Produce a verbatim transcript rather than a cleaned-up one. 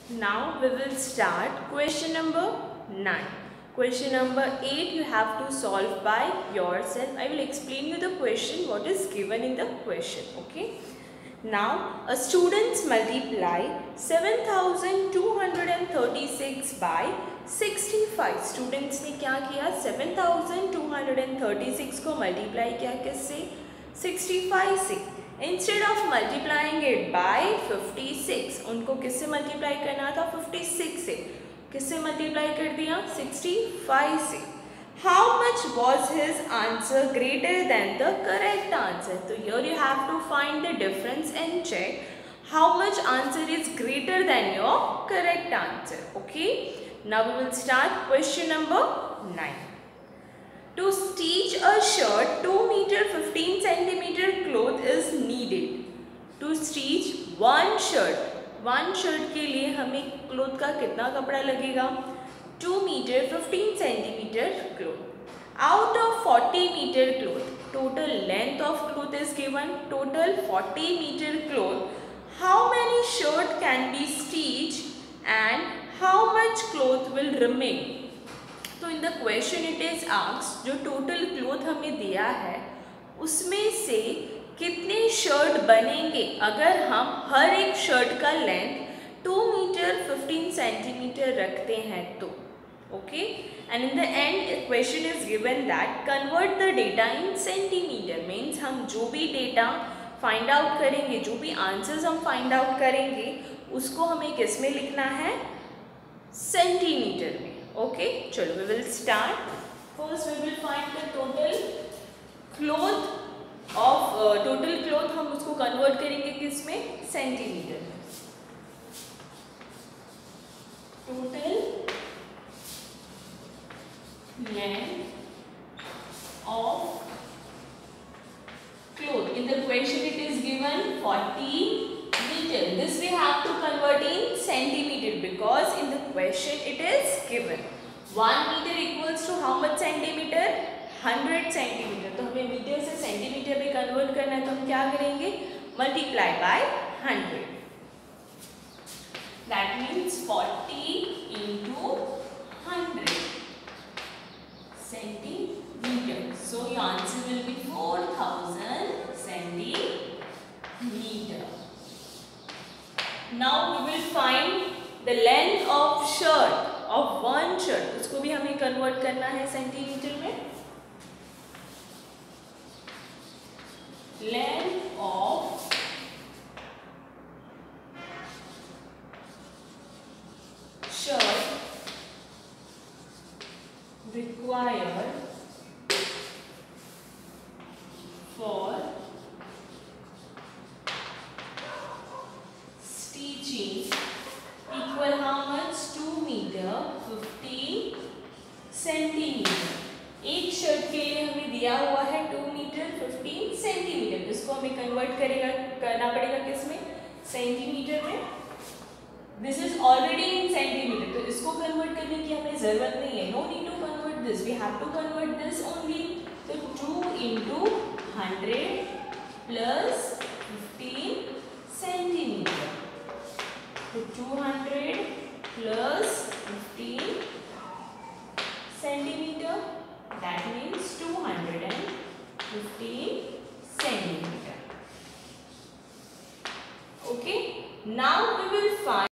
Now we will start question number nine. Question number eight you have to solve by yourself. I will explain you the question, what is given in the question. Okay. Now a students multiply seven thousand two hundred thirty-six by sixty-five. Students ने क्या किया, seven thousand two hundred thirty-six को multiply किया किससे, sixty-five से. Instead of multiplying it by fifty-six, उनको किससे multiply करना था, fifty-six से. किससे multiply कर दिया, sixty-five से. How much was his answer greater than the correct answer? So here you have to find the difference and check how much answer is greater than your correct answer. Okay. Now we will start question number nine. To stitch a shirt, two meter fifteen centimeter cloth is needed. To stitch one shirt, one shirt के लिए हमें cloth का कितना कपड़ा लगेगा, two meter fifteen centimeter cloth. Out of forty meter cloth, total length of cloth is given, total forty meter cloth. How many shirt can be stitched and how much cloth will remain? तो in the question it is asked, जो total cloth हमें दिया है उसमें से कितने shirt बनेंगे अगर हम हर एक शर्ट का length two metre fifteen centimetre रखते हैं तो. Okay. And in the end question is given that convert the data in centimetre. Means हम जो भी डेटा फाइंड आउट करेंगे, जो भी आंसर्स हम फाइंड आउट करेंगे उसको हमें किस में लिखना है, सेंटीमीटर में. Okay, चलो we will start. First we will find the total cloth of uh, total cloth हम उसको convert करेंगे किस में, सेंटीमीटर में. Total length of cloth. In the question it is given forty meter. This we have to convert in centimeter because in the question it is given. one meter equals to how much centimeter, one hundred centimeter. तो हमें metre से centimetre में convert करना है तो हम क्या करेंगे, multiply by one hundred. That means forty into one hundred centimeter. So your answer will be four thousand centimeter. Now we will find the length of shirt of one shirt. उसको भी हमें convert करना है centimetre में. Length of shirt required for stitching equal how much, two meter fifteen centimeter. एक शर्ट के लिए हमें दिया हुआ है टू मीटर फिफ्टीन सेंटीमीटर. इसको हमें कन्वर्ट करेगा करना पड़ेगा किसमें, सेंटीमीटर में. This is already in centimetre, तो इसको कन्वर्ट करने की हमें जरूरत नहीं है. No need to convert this, we have to convert this only. तो two into hundred plus fifteen centimetre. तो two hundred plus fifteen centimeter, that means two hundred fifteen centimeter. Okay. Now we will find